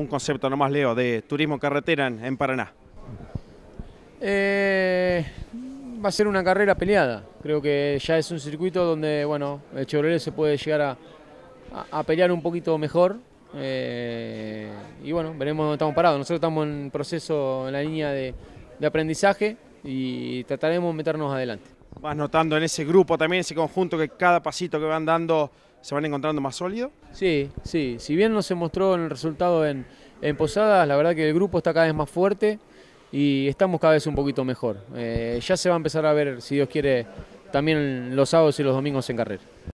un concepto nomás, Leo, de turismo carretera en Paraná. Va a ser una carrera peleada. Creo que ya es un circuito donde, bueno, el Chevrolet se puede llegar a pelear un poquito mejor. Y bueno, veremos dónde estamos parados. Nosotros estamos en proceso, en la línea de aprendizaje y trataremos de meternos adelante. ¿Vas notando en ese grupo también, ese conjunto, que cada pasito que van dando se van encontrando más sólido? Sí, sí. Si bien no se mostró en el resultado en Posadas, la verdad que el grupo está cada vez más fuerte y estamos cada vez un poquito mejor. Ya se va a empezar a ver, si Dios quiere, también los sábados y los domingos en carrera.